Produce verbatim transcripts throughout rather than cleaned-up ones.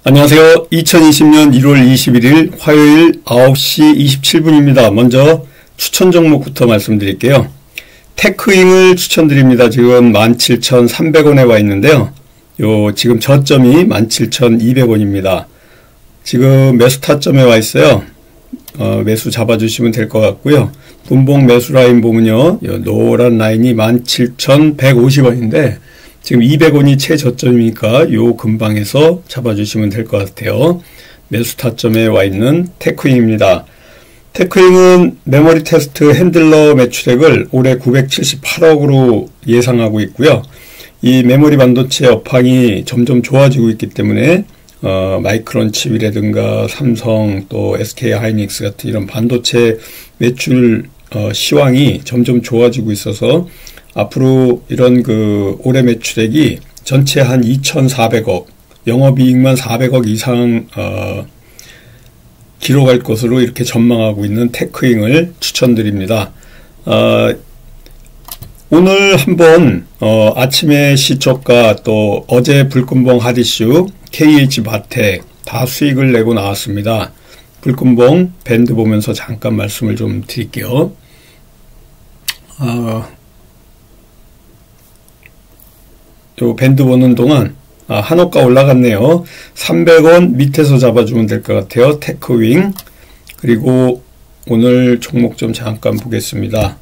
안녕하세요. 이천이십년 일월 이십일일 화요일 아홉 시 이십칠 분입니다. 먼저 추천 종목부터 말씀드릴게요. 테크잉을 추천드립니다. 지금 만 칠천삼백 원에 와 있는데요. 요 지금 저점이 만 칠천이백 원입니다. 지금 매수 타점에 와 있어요. 어, 매수 잡아주시면 될 것 같고요. 분봉 매수 라인 보면요. 요 노란 라인이 만 칠천백오십 원인데 지금 이백 원이 최저점이니까 요 근방에서 잡아주시면 될 것 같아요. 매수 타점에 와 있는 테크잉입니다. 테크잉은 메모리 테스트 핸들러 매출액을 올해 구백칠십팔억으로 예상하고 있고요. 이 메모리 반도체 업황이 점점 좋아지고 있기 때문에 어, 마이크론 칩이라든가 삼성 또 에스케이 하이닉스 같은 이런 반도체 매출 어, 시황이 점점 좋아지고 있어서 앞으로 이런 그 올해 매출액이 전체 한 이천사백억, 영업이익만 사백억 이상 어, 기록할 것으로 이렇게 전망하고 있는 테크잉을 추천드립니다. 어, 오늘 한번 어, 아침에 시초가 또 어제 불금봉 핫이슈 케이에이치 바텍 다 수익을 내고 나왔습니다. 불금봉 밴드 보면서 잠깐 말씀을 좀 드릴게요. 어, 요 밴드 보는 동안 아, 한호가 올라갔네요. 삼백 원 밑에서 잡아주면 될 것 같아요. 테크윙. 그리고 오늘 종목 좀 잠깐 보겠습니다.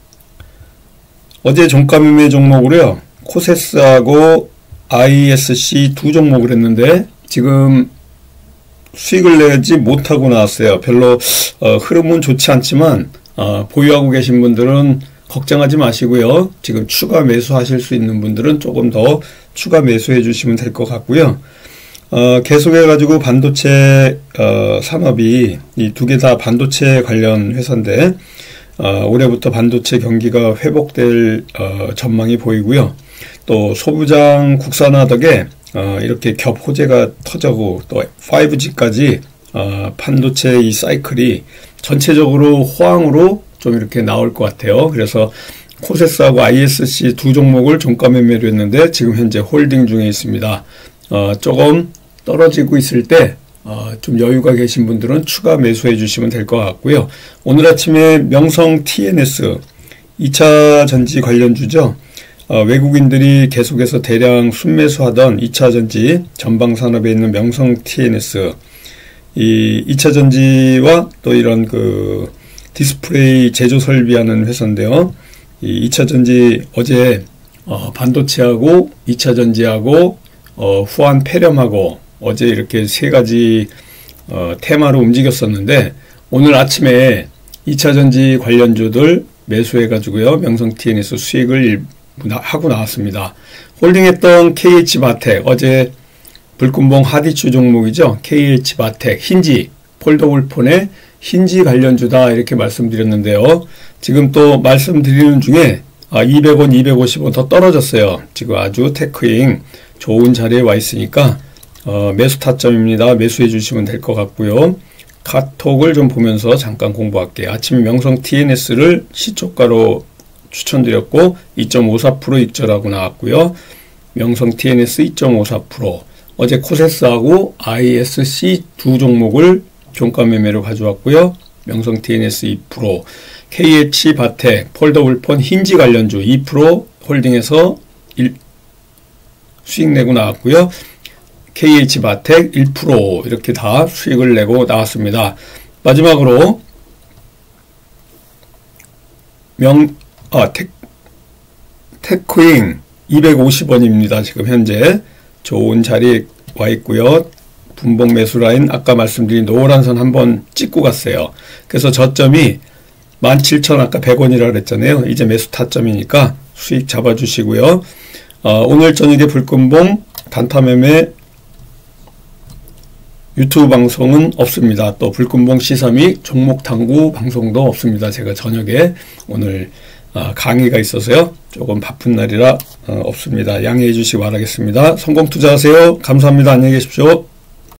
어제 종가 매매 종목으로요. 코세스하고 아이에스씨 두 종목을 했는데 지금 수익을 내지 못하고 나왔어요. 별로 어, 흐름은 좋지 않지만 어, 보유하고 계신 분들은 걱정하지 마시고요. 지금 추가 매수하실 수 있는 분들은 조금 더 추가 매수해 주시면 될 것 같고요. 어, 계속해가지고 반도체 어, 산업이 이 두 개 다 반도체 관련 회사인데 어, 올해부터 반도체 경기가 회복될 어, 전망이 보이고요. 또 소부장 국산화 덕에 어, 이렇게 겹 호재가 터져고 또 파이브지까지 어, 반도체 이 사이클이 전체적으로 호황으로 좀 이렇게 나올 것 같아요. 그래서 코세스하고 아이에스씨 두 종목을 종가 매매로 했는데 지금 현재 홀딩 중에 있습니다. 어, 조금 떨어지고 있을 때 어, 좀 여유가 계신 분들은 추가 매수해 주시면 될 것 같고요. 오늘 아침에 명성 티엔에스 이차 전지 관련주죠. 어, 외국인들이 계속해서 대량 순매수하던 이차 전지 전방산업에 있는 명성 티엔에스 이 이차 전지와 또 이런 그 디스플레이 제조 설비하는 회사인데요. 이 이차 전지 어제 어, 반도체하고 이차 전지하고 어, 후한 폐렴하고 어제 이렇게 세 가지 어, 테마로 움직였었는데 오늘 아침에 이차 전지 관련주들 매수해 가지고요. 명성 티엔에스 수익을 일부 하고 나왔습니다. 홀딩했던 케이에이치 바텍 어제 불금봉 핫이슈 종목이죠. 케이에이치 바텍 힌지 폴더블 폰의 힌지 관련주다 이렇게 말씀드렸는데요. 지금 또 말씀드리는 중에 아, 이백 원, 이백오십 원 더 떨어졌어요. 지금 아주 테크잉 좋은 자리에 와 있으니까 어, 매수 타점입니다. 매수해 주시면 될 것 같고요. 카톡을 좀 보면서 잠깐 공부할게요. 아침 명성 티엔에스를 시초가로 추천드렸고 이 점 오사 퍼센트 익절하고 나왔고요. 명성 티엔에스 이 점 오사 퍼센트 어제 코세스하고 아이에스씨 두 종목을 종가 매매로 가져왔고요. 명성 티엔에스 이 퍼센트, 케이에이치 바텍, 폴더블폰 힌지 관련주 이 퍼센트 홀딩해서 일, 수익 내고 나왔고요. 케이에이치 바텍 일 퍼센트 이렇게 다 수익을 내고 나왔습니다. 마지막으로 명, 아, 테, 테크잉 이백오십 원입니다. 지금 현재 좋은 자리에 와 있고요. 분봉 매수 라인 아까 말씀드린 노란 선 한번 찍고 갔어요. 그래서 저점이 만 칠천 아까 백 원이라고 그랬잖아요. 이제 매수 타점이니까 수익 잡아주시고요. 어, 오늘 저녁에 불금봉 단타 매매 유튜브 방송은 없습니다. 또 불금봉 시사미 종목 탐구 방송도 없습니다. 제가 저녁에 오늘 어, 강의가 있어서요. 조금 바쁜 날이라 어, 없습니다. 양해해 주시기 바라겠습니다. 성공 투자하세요. 감사합니다. 안녕히 계십시오.